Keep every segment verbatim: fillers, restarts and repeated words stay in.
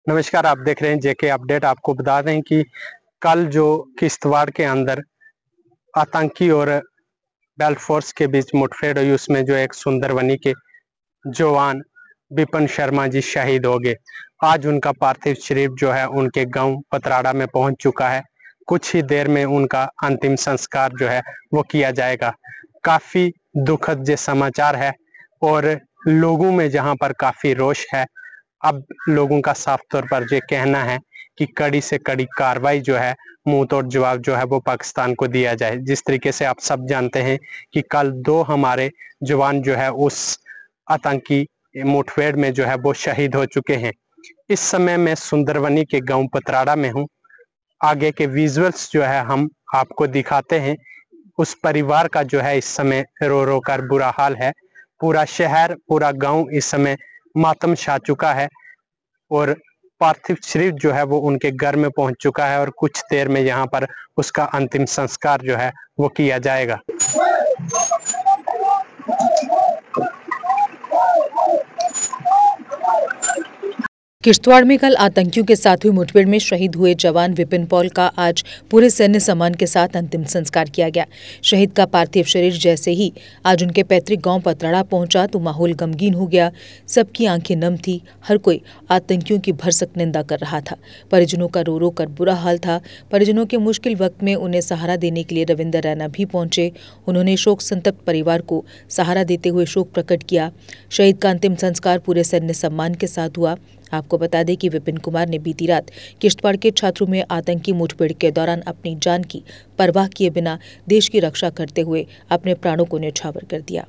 नमस्कार, आप देख रहे हैं जेके अपडेट। आपको बता दें कि कल जो किश्तवाड़ के अंदर आतंकी और बेल्ट फोर्स के बीच मुठभेड़ हुई, उसमें जो एक सुंदरबनी के जवान विपिन शर्मा जी शहीद हो गए। आज उनका पार्थिव शरीर जो है उनके गांव पतराड़ा में पहुंच चुका है। कुछ ही देर में उनका अंतिम संस्कार जो है वो किया जाएगा। काफी दुखद ये समाचार है और लोगों में जहां पर काफी रोष है। अब लोगों का साफ तौर पर ये कहना है कि कड़ी से कड़ी कार्रवाई जो है, मुंह तोड़ जवाब जो है वो पाकिस्तान को दिया जाए। जिस तरीके से आप सब जानते हैं कि कल दो हमारे जवान जो है उस आतंकी मुठभेड़ में जो है वो शहीद हो चुके हैं। इस समय मैं सुंदरबनी के गांव पतराड़ा में हूं। आगे के विजुअल्स जो है हम आपको दिखाते हैं। उस परिवार का जो है इस समय रो रो कर बुरा हाल है। पूरा शहर, पूरा गांव इस समय मातम छा चुका है और पार्थिव शरीर जो है वो उनके घर में पहुंच चुका है और कुछ देर में यहाँ पर उसका अंतिम संस्कार जो है वो किया जाएगा। किश्तवाड़ में कल आतंकियों के साथ हुई मुठभेड़ में शहीद हुए जवान विपिन पॉल का आज पूरे सैन्य सम्मान के साथ अंतिम संस्कार किया गया। शहीद का पार्थिव शरीर जैसे ही आज उनके पैतृक गांव पतराड़ा पहुंचा तो माहौल गमगीन हो गया। सबकी आंखें नम थी। हर कोई आतंकियों की भरसक निंदा कर रहा था। परिजनों का रो रो कर बुरा हाल था। परिजनों के मुश्किल वक्त में उन्हें सहारा देने के लिए रविंदर रैना भी पहुंचे। उन्होंने शोक संतप्त परिवार को सहारा देते हुए शोक प्रकट किया। शहीद का अंतिम संस्कार पूरे सैन्य सम्मान के साथ हुआ। आपको बता दें कि विपिन कुमार ने बीती रात किश्तवाड़ के छात्रों में आतंकी मुठभेड़ के दौरान अपनी जान की परवाह किए बिना देश की रक्षा करते हुए अपने प्राणों को न्यौछावर कर दिया।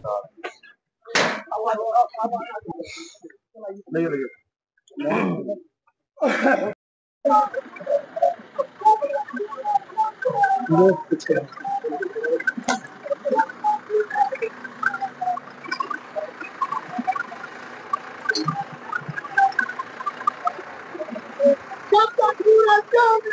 जब तक पूरा चांद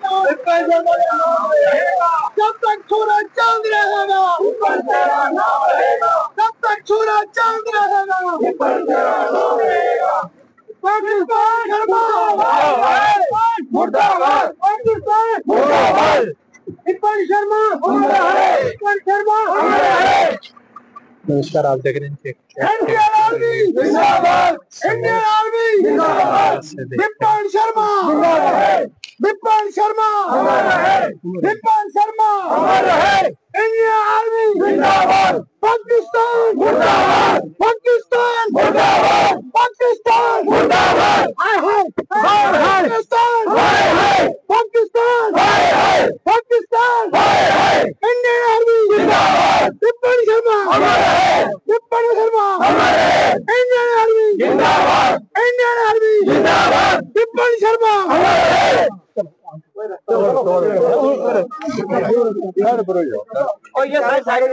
रहेगा, जब तक पूरा चांद रहेगा, ऊपर तेरा नाम रहेगा, जब तक पूरा चांद रहेगा, ऊपर तेरा नाम रहेगा। पाकिस्तान मुर्दाबाद, मुर्दाबाद, पाकिस्तान मुर्दाबाद। विपिन शर्मा मुर्दाबाद, विपिन शर्मा मुर्दाबाद। नमस्कार, आप देख रहे हैं इंडियन आर्मी जिंदाबाद, इंडियन आर्मी जिंदाबाद। विपिन शर्मा हमारा है, विपिन शर्मा हमारा है, विपिन शर्मा हमारा है। इंडियन आर्मी जिंदाबाद। पाकिस्तान मुर्दाबाद, पाकिस्तान मुर्दाबाद, पाकिस्तान मुर्दाबाद। हाय हाय हाय हाय पाकिस्तान, हाय हाय पाकिस्तान, हाय हाय पाकिस्तान, हाय हाय। इंडियन आर्मी जिंदाबाद। विपिन शर्मा हमारा है, विपिन शर्मा हमारा है। इंडियन आर्मी जिंदाबाद, इंडियन आर्मी जिंदाबाद। विपिन शर्मा हमारा है। और ये सारे सारे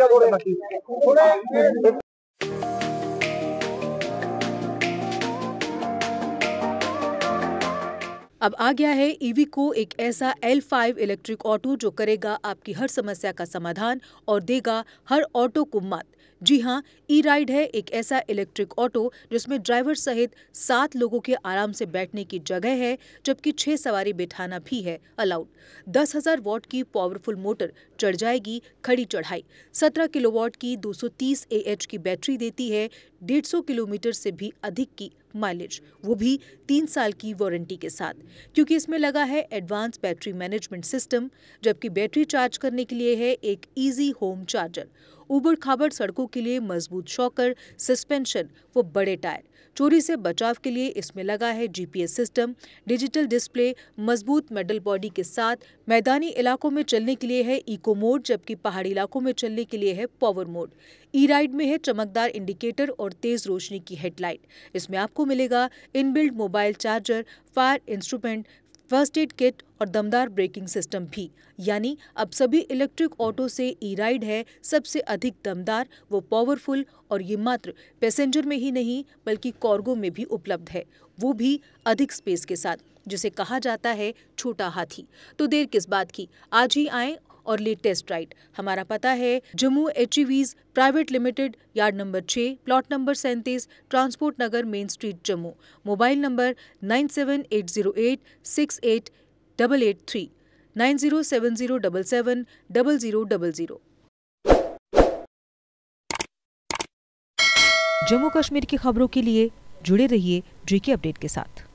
अब आ गया है ईवीको, एक ऐसा एल फाइव इलेक्ट्रिक ऑटो जो करेगा आपकी हर समस्या का समाधान और देगा हर ऑटो को मात। जी हां, ई राइड है एक ऐसा इलेक्ट्रिक ऑटो जिसमें ड्राइवर सहित सात लोगों के आराम से बैठने की जगह है, जबकि छह सवारी बिठाना भी है अलाउड। दस हजार वॉट की पावरफुल मोटर चढ़ जाएगी खड़ी चढ़ाई। सत्रह किलोवाट की दो सौ तीस एएच की बैटरी देती है डेढ़ सौ किलोमीटर से भी अधिक की माइलेज, वो भी तीन साल की वारंटी के साथ, क्योंकि इसमें लगा है एडवांस बैटरी मैनेजमेंट सिस्टम। जबकि बैटरी चार्ज करने के लिए है एक इजी होम चार्जर। उबड़ खाबड़ सड़कों के लिए मजबूत शॉकर, सस्पेंशन व बड़े टायर। चोरी से बचाव के लिए इसमें लगा है जीपीएस सिस्टम, डिजिटल डिस्प्ले, मजबूत मेटल बॉडी के साथ। मैदानी इलाकों में चलने के लिए है इको मोड, जबकि पहाड़ी इलाकों में चलने के लिए है पावर मोड। ई राइड में है चमकदार इंडिकेटर और तेज रोशनी की हेडलाइट। इसमें आपको मिलेगा inbuilt mobile charger, fire instrument, first aid kit और दमदार ब्रेकिंग सिस्टम भी। यानी अब सभी इलेक्ट्रिक ऑटो से ई राइड है सबसे अधिक दमदार व पावरफुल, और ये मात्र पैसेंजर में ही नहीं बल्कि कार्गो में भी उपलब्ध है, वो भी अधिक स्पेस के साथ, जिसे कहा जाता है छोटा हाथी। तो देर किस बात की, आज ही आएं और ले टेस्ट राइड। हमारा पता है Jammu HEVs private limited, yard number छह, प्लॉट नंबर सैंतीस, transport Nagar, main street, Jammu. Mobile number nine seven eight zero eight six eight double eight three, nine zero seven zero double seven double zero double zero. Jammu Kashmir की खबरों के लिए जुड़े रहिए GK update के साथ।